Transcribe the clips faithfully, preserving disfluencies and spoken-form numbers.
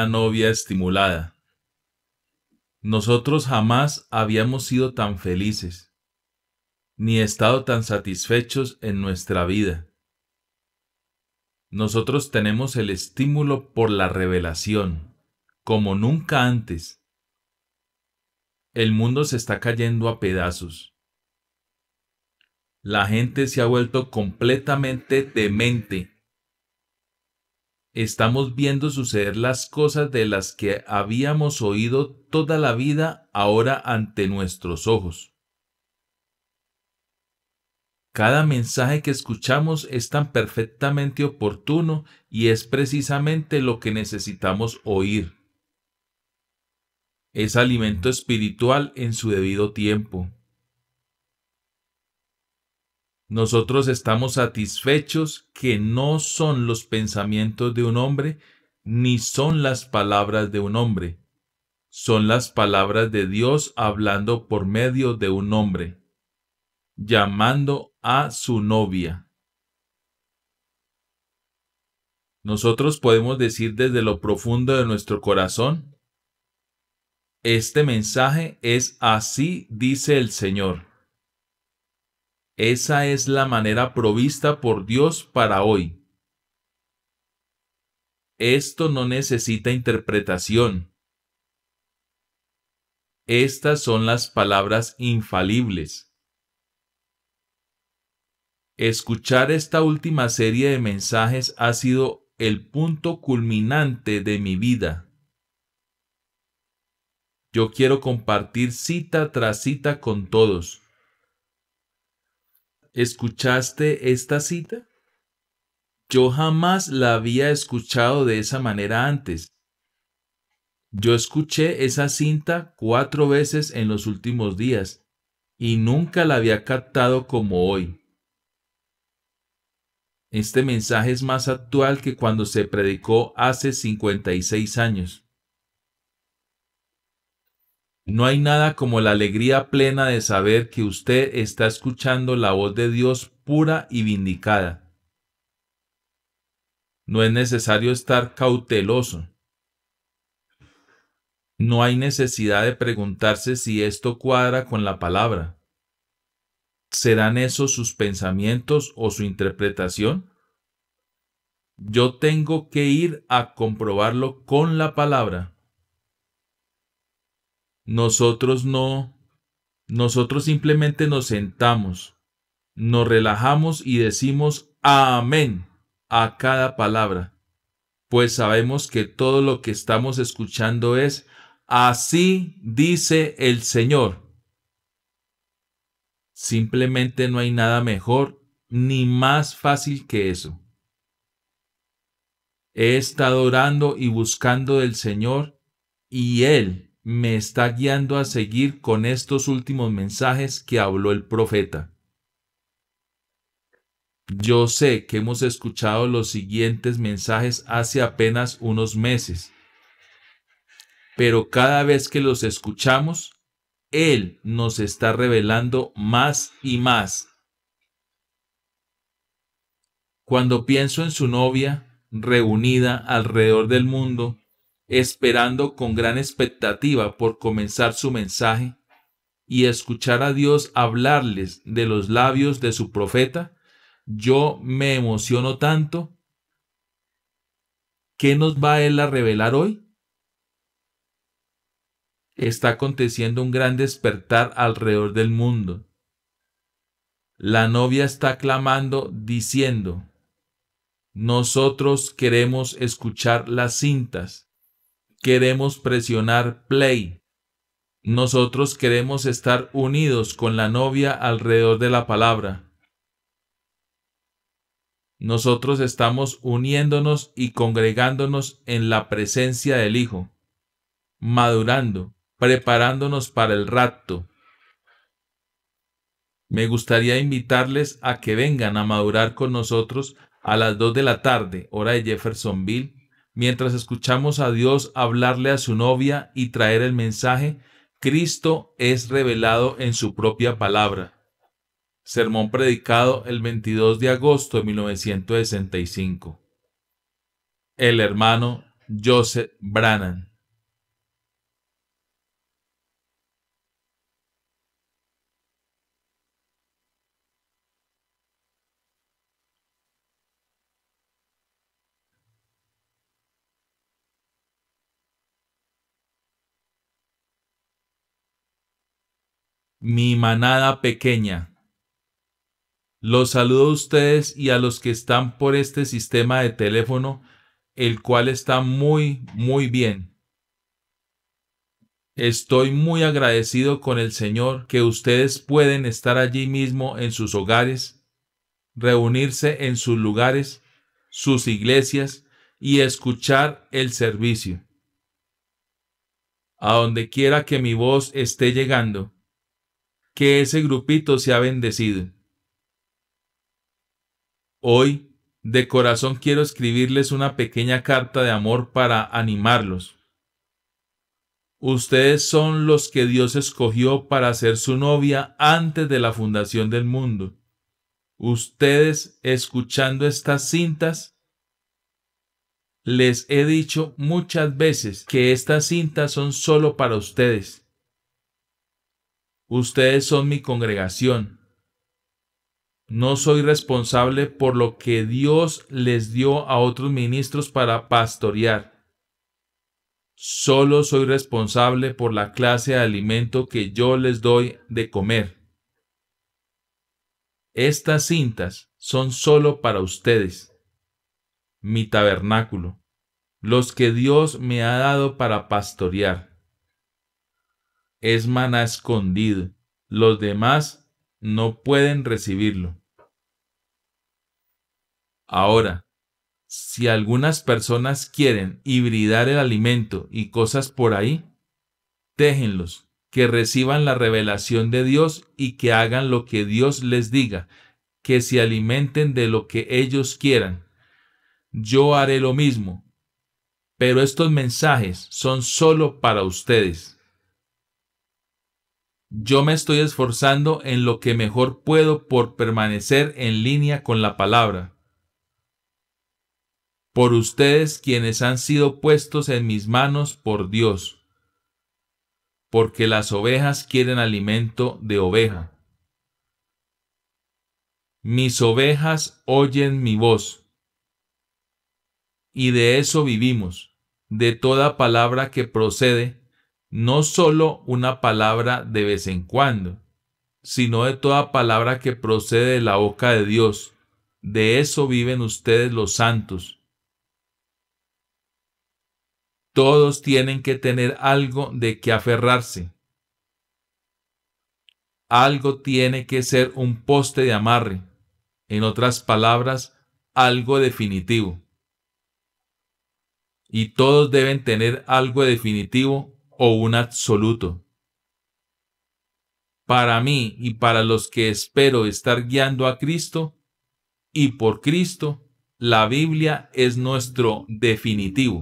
una novia estimulada. Nosotros jamás habíamos sido tan felices, ni estado tan satisfechos en nuestra vida. Nosotros tenemos el estímulo por la revelación, como nunca antes. El mundo se está cayendo a pedazos. La gente se ha vuelto completamente demente. Estamos viendo suceder las cosas de las que habíamos oído toda la vida ahora ante nuestros ojos. Cada mensaje que escuchamos es tan perfectamente oportuno y es precisamente lo que necesitamos oír. Es alimento espiritual en su debido tiempo. Nosotros estamos satisfechos que no son los pensamientos de un hombre, ni son las palabras de un hombre. Son las palabras de Dios hablando por medio de un hombre, llamando a su novia. Nosotros podemos decir desde lo profundo de nuestro corazón: este mensaje es así dice el Señor. Esa es la manera provista por Dios para hoy. Esto no necesita interpretación. Estas son las palabras infalibles. Escuchar esta última serie de mensajes ha sido el punto culminante de mi vida. Yo quiero compartir cita tras cita con todos. ¿Escuchaste esta cita? Yo jamás la había escuchado de esa manera antes. Yo escuché esa cinta cuatro veces en los últimos días y nunca la había captado como hoy. Este mensaje es más actual que cuando se predicó hace cincuenta y seis años. No hay nada como la alegría plena de saber que usted está escuchando la voz de Dios pura y vindicada. No es necesario estar cauteloso. No hay necesidad de preguntarse si esto cuadra con la palabra. ¿Serán esos sus pensamientos o su interpretación? Yo tengo que ir a comprobarlo con la palabra. Nosotros no, nosotros simplemente nos sentamos, nos relajamos y decimos amén a cada palabra, pues sabemos que todo lo que estamos escuchando es así dice el Señor. Simplemente no hay nada mejor ni más fácil que eso. He estado orando y buscando del Señor y Él me está guiando a seguir con estos últimos mensajes que habló el profeta. Yo sé que hemos escuchado los siguientes mensajes hace apenas unos meses, pero cada vez que los escuchamos, Él nos está revelando más y más. Cuando pienso en su novia, reunida alrededor del mundo, esperando con gran expectativa por comenzar su mensaje y escuchar a Dios hablarles de los labios de su profeta, yo me emociono tanto. ¿Qué nos va Él a revelar hoy? Está aconteciendo un gran despertar alrededor del mundo. La novia está clamando diciendo: nosotros queremos escuchar las cintas. Queremos presionar play. Nosotros queremos estar unidos con la novia alrededor de la palabra. Nosotros estamos uniéndonos y congregándonos en la presencia del Hijo, madurando, preparándonos para el rapto. Me gustaría invitarles a que vengan a madurar con nosotros a las dos de la tarde, hora de Jeffersonville, mientras escuchamos a Dios hablarle a su novia y traer el mensaje: Cristo es revelado en su propia palabra. Sermón predicado el veintidós de agosto de mil novecientos sesenta y cinco. El hermano Joseph Branham. Mi manada pequeña. Los saludo a ustedes y a los que están por este sistema de teléfono, el cual está muy, muy bien. Estoy muy agradecido con el Señor que ustedes pueden estar allí mismo en sus hogares, reunirse en sus lugares, sus iglesias y escuchar el servicio. A donde quiera que mi voz esté llegando, que ese grupito sea bendecido. Hoy, de corazón quiero escribirles una pequeña carta de amor para animarlos. Ustedes son los que Dios escogió para ser su novia antes de la fundación del mundo. Ustedes, escuchando estas cintas, les he dicho muchas veces que estas cintas son solo para ustedes. Ustedes son mi congregación. No soy responsable por lo que Dios les dio a otros ministros para pastorear. Solo soy responsable por la clase de alimento que yo les doy de comer. Estas cintas son solo para ustedes, mi tabernáculo, los que Dios me ha dado para pastorear. Es maná escondido. Los demás no pueden recibirlo. Ahora, si algunas personas quieren hibridar el alimento y cosas por ahí, déjenlos, que reciban la revelación de Dios y que hagan lo que Dios les diga, que se alimenten de lo que ellos quieran. Yo haré lo mismo, pero estos mensajes son solo para ustedes. Yo me estoy esforzando en lo que mejor puedo por permanecer en línea con la palabra. Por ustedes quienes han sido puestos en mis manos por Dios. Porque las ovejas quieren alimento de oveja. Mis ovejas oyen mi voz. Y de eso vivimos, de toda palabra que procede, no solo una palabra de vez en cuando, sino de toda palabra que procede de la boca de Dios. De eso viven ustedes los santos. Todos tienen que tener algo de que aferrarse. Algo tiene que ser un poste de amarre. En otras palabras, algo definitivo. Y todos deben tener algo definitivo o un absoluto. Para mí y para los que espero estar guiando a Cristo, y por Cristo, la Biblia es nuestro definitivo.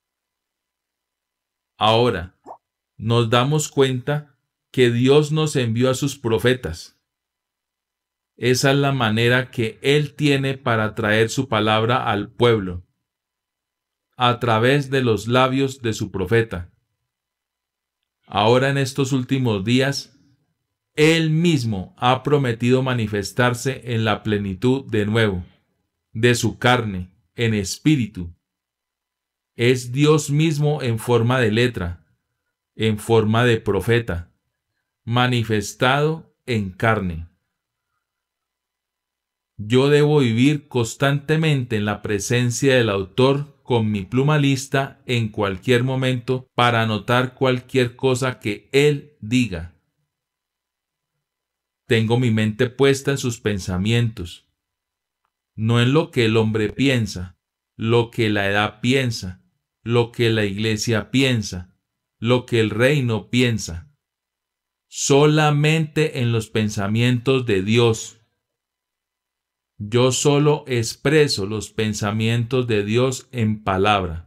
Ahora, nos damos cuenta que Dios nos envió a sus profetas. Esa es la manera que Él tiene para traer su palabra al pueblo, a través de los labios de su profeta. Ahora en estos últimos días, Él mismo ha prometido manifestarse en la plenitud de nuevo, de su carne, en espíritu. Es Dios mismo en forma de letra, en forma de profeta, manifestado en carne. Yo debo vivir constantemente en la presencia del autor con mi pluma lista en cualquier momento para anotar cualquier cosa que él diga. Tengo mi mente puesta en sus pensamientos, no en lo que el hombre piensa, lo que la edad piensa, lo que la iglesia piensa, lo que el reino piensa. Solamente en los pensamientos de Dios. Yo solo expreso los pensamientos de Dios en palabra.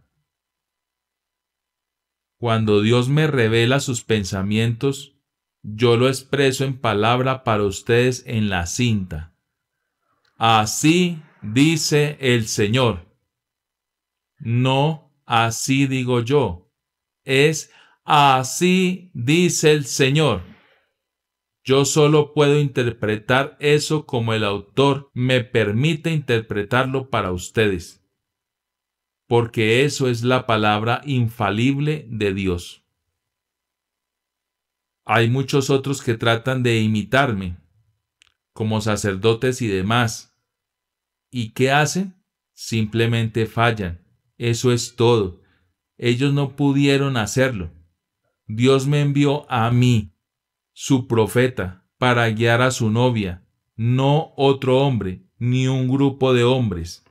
Cuando Dios me revela sus pensamientos, yo lo expreso en palabra para ustedes en la cinta. Así dice el Señor. No así digo yo. Es así dice el Señor. Yo solo puedo interpretar eso como el autor me permite interpretarlo para ustedes, porque eso es la palabra infalible de Dios. Hay muchos otros que tratan de imitarme, como sacerdotes y demás. ¿Y qué hacen? Simplemente fallan. Eso es todo. Ellos no pudieron hacerlo. Dios me envió a mí, su profeta, para guiar a su novia, no otro hombre, ni un grupo de hombres.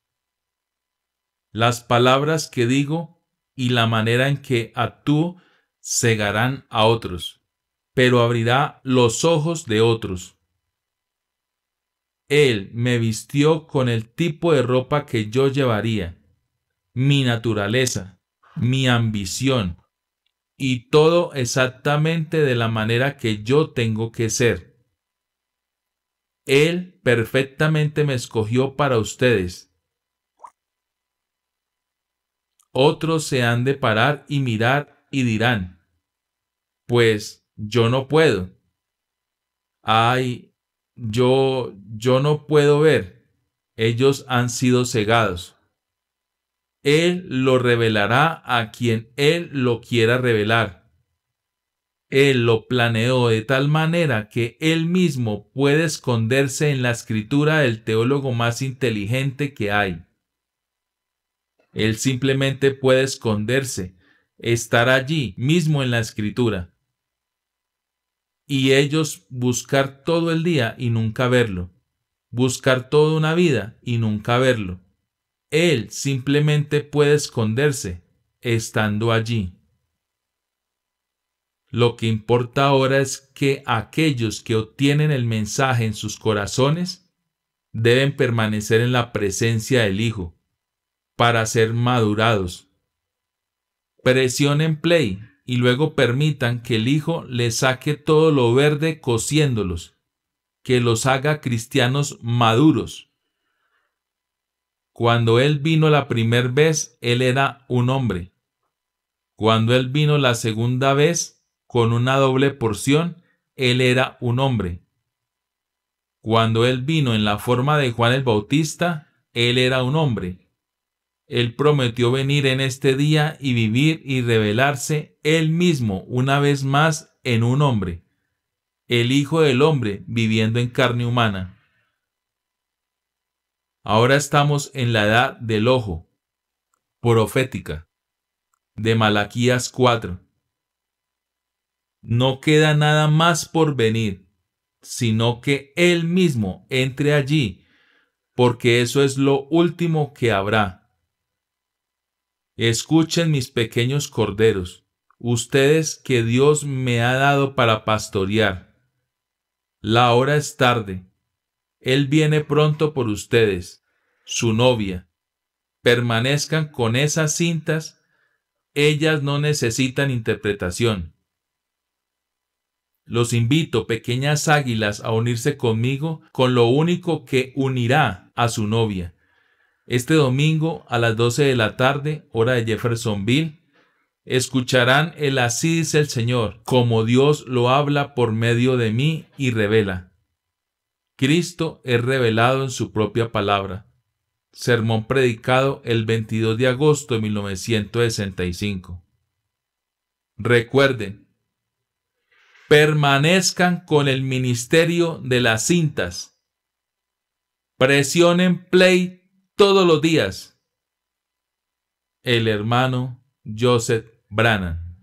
Las palabras que digo y la manera en que actúo cegarán a otros, pero abrirá los ojos de otros. Él me vistió con el tipo de ropa que yo llevaría, mi naturaleza, mi ambición, y todo exactamente de la manera que yo tengo que ser. Él perfectamente me escogió para ustedes. Otros se han de parar y mirar y dirán, pues yo no puedo. Ay, yo, yo no puedo ver. Ellos han sido cegados. Él lo revelará a quien Él lo quiera revelar. Él lo planeó de tal manera que Él mismo puede esconderse en la escritura del teólogo más inteligente que hay. Él simplemente puede esconderse, estar allí mismo en la escritura. Y ellos buscar todo el día y nunca verlo. Buscar toda una vida y nunca verlo. Él simplemente puede esconderse, estando allí. Lo que importa ahora es que aquellos que obtienen el mensaje en sus corazones deben permanecer en la presencia del Hijo para ser madurados. Presionen play y luego permitan que el Hijo les saque todo lo verde cociéndolos, que los haga cristianos maduros. Cuando Él vino la primera vez, Él era un hombre. Cuando Él vino la segunda vez, con una doble porción, Él era un hombre. Cuando Él vino en la forma de Juan el Bautista, Él era un hombre. Él prometió venir en este día y vivir y revelarse Él mismo una vez más en un hombre, el Hijo del Hombre viviendo en carne humana. Ahora estamos en la edad del ojo, profética, de Malaquías cuatro. No queda nada más por venir, sino que Él mismo entre allí, porque eso es lo último que habrá. Escuchen, mis pequeños corderos, ustedes que Dios me ha dado para pastorear. La hora es tarde. Él viene pronto por ustedes, su novia. Permanezcan con esas cintas. Ellas no necesitan interpretación. Los invito, pequeñas águilas, a unirse conmigo con lo único que unirá a su novia. Este domingo a las doce de la tarde, hora de Jeffersonville, escucharán el Así dice el Señor, como Dios lo habla por medio de mí y revela. Cristo es revelado en su propia palabra. Sermón predicado el veintidós de agosto de mil novecientos sesenta y cinco. Recuerden, permanezcan con el ministerio de las cintas. Presionen play todos los días. El hermano Joseph Branham.